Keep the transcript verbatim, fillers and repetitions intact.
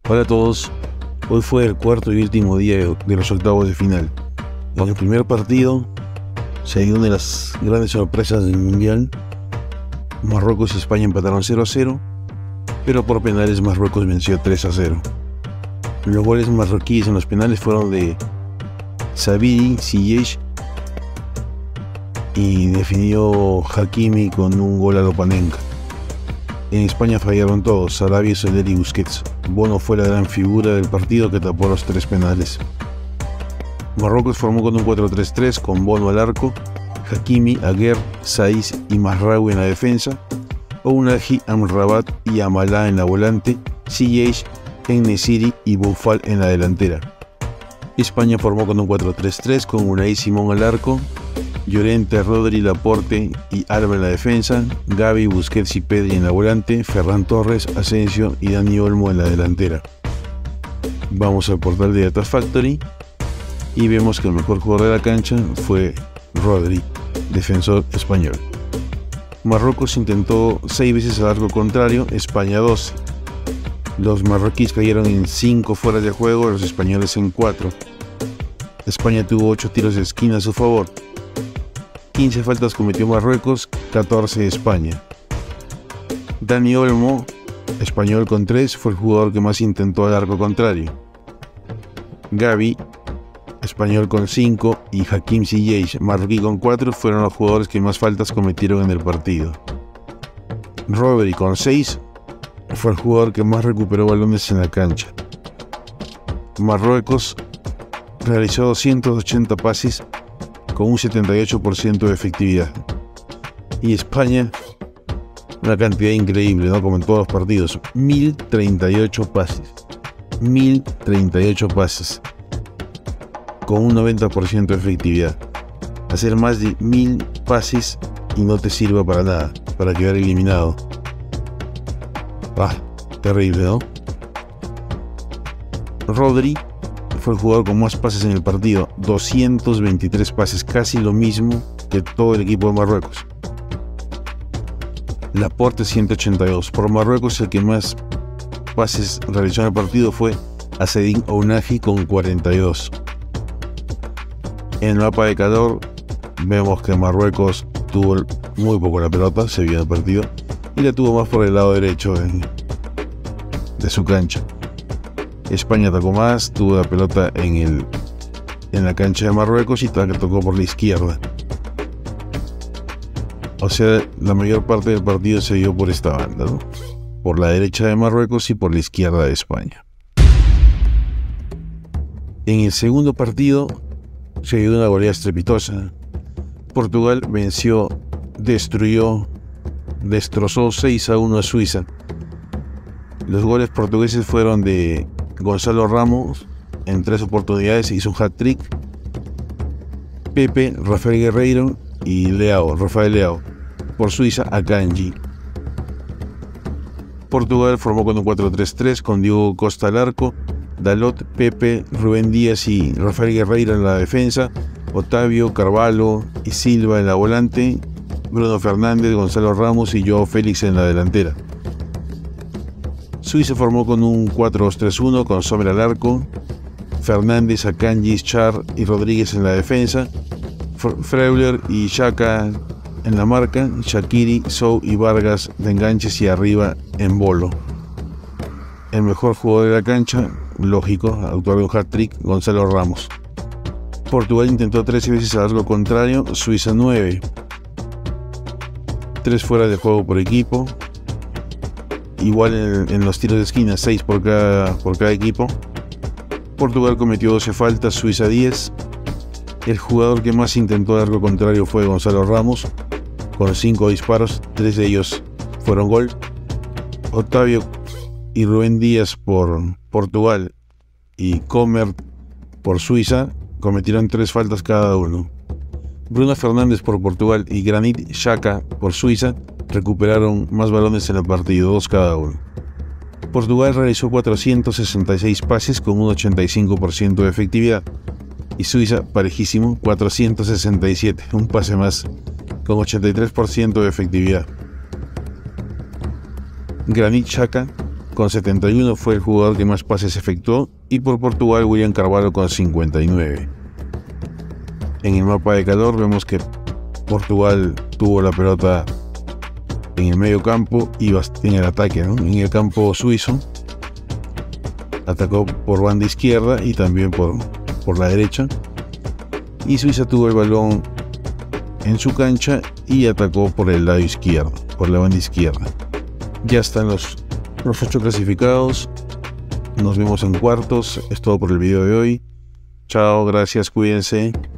Hola a todos, hoy fue el cuarto y último día de los octavos de final. En el primer partido se dio una de las grandes sorpresas del mundial. Marruecos y España empataron cero a cero, pero por penales Marruecos venció tres a cero. Los goles marroquíes en los penales fueron de Sabiri Ziyech y definió Hakimi con un gol a Lopanenka. En España fallaron todos, Sarabia, Soler y Busquets. Bono fue la gran figura del partido que tapó los tres penales. Marruecos formó con un cuatro tres tres con Bono al arco, Hakimi, Aguer, Saiz y Mazraoui en la defensa, Ounahi, Amrabat y Amalá en la volante, Ziyech, En-Nesyri y Boufal en la delantera. España formó con un cuatro tres tres con Unai Simón al arco, Llorente, Rodri, Laporte y Alba en la defensa, Gavi, Busquets y Pedri en la volante, Ferran Torres, Asensio y Dani Olmo en la delantera. Vamos al portal de Data Factory y vemos que el mejor jugador de la cancha fue Rodri, defensor español. Marruecos intentó seis veces al arco contrario, España doce. Los marroquíes cayeron en cinco fuera de juego, los españoles en cuatro. España tuvo ocho tiros de esquina a su favor. quince faltas cometió Marruecos, catorce España. Dani Olmo, español con tres, fue el jugador que más intentó al arco contrario. Gavi, español con cinco, y Hakim Ziyech, marroquí con cuatro, fueron los jugadores que más faltas cometieron en el partido. Rodri con seis, fue el jugador que más recuperó balones en la cancha. Marruecos realizó doscientos ochenta pases con un setenta y ocho por ciento de efectividad. Y España, una cantidad increíble, ¿no? Como en todos los partidos, mil treinta y ocho pases. mil treinta y ocho pases. Con un noventa por ciento de efectividad. Hacer más de mil pases y no te sirva para nada, para quedar eliminado. Ah, terrible, ¿no? Rodri fue el jugador con más pases en el partido, doscientos veintitrés pases, casi lo mismo que todo el equipo de Marruecos. Laporte ciento ochenta y dos. Por Marruecos el que más pases realizó en el partido fue Azzedine Ounahi con cuarenta y dos. En el mapa de calor vemos que Marruecos tuvo muy poco la pelota, se vio en el partido, y la tuvo más por el lado derecho de, de su cancha. España atacó más, tuvo la pelota en, el, en la cancha de Marruecos y tocó por la izquierda. O sea, la mayor parte del partido se dio por esta banda, ¿no? Por la derecha de Marruecos y por la izquierda de España. En el segundo partido se dio una goleada estrepitosa. Portugal venció, destruyó, destrozó seis a uno a Suiza. Los goles portugueses fueron de Gonzalo Ramos, en tres oportunidades hizo un hat-trick. Pepe, Rafael Guerreiro y Leao, Rafael Leao. Por Suiza, Akanji. Portugal formó con un cuatro tres tres con Diogo Costa al arco, Dalot, Pepe, Rubén Díaz y Rafael Guerreiro en la defensa, Otavio, Carvalho y Silva en la volante, Bruno Fernández, Gonzalo Ramos y Joao Félix en la delantera. Suiza formó con un cuatro dos tres uno con Sommer al arco, Fernández, Akanji, Char y Rodríguez en la defensa, Freuler y Xhaka en la marca, Shaqiri, Sow y Vargas de enganches y arriba en Bolo. El mejor jugador de la cancha, lógico, autor de un hat-trick, Gonzalo Ramos. Portugal intentó trece veces al arco contrario, Suiza nueve. tres fuera de juego por equipo. Igual en, en los tiros de esquina, seis por cada, por cada equipo. Portugal cometió doce faltas, Suiza diez. El jugador que más intentó de arco contrario fue Gonzalo Ramos, con cinco disparos, tres de ellos fueron gol. Otavio y Rubén Díaz por Portugal y Comer por Suiza cometieron tres faltas cada uno. Bruno Fernández por Portugal y Granit Xhaka por Suiza recuperaron más balones en el partido, dos cada uno. Portugal realizó cuatrocientos sesenta y seis pases con un ochenta y cinco por ciento de efectividad y Suiza, parejísimo, cuatrocientos sesenta y siete, un pase más, con ochenta y tres por ciento de efectividad. Granit Xhaka con setenta y uno fue el jugador que más pases efectuó, y por Portugal William Carvalho con cincuenta y nueve. En el mapa de calor vemos que Portugal tuvo la pelota en el medio campo y en el ataque, ¿no? En el campo suizo atacó por banda izquierda y también por, por la derecha, y Suiza tuvo el balón en su cancha y atacó por el lado izquierdo, por la banda izquierda. Ya están los, los ocho clasificados. Nos vemos en cuartos. Es todo por el video de hoy. Chao, gracias, cuídense.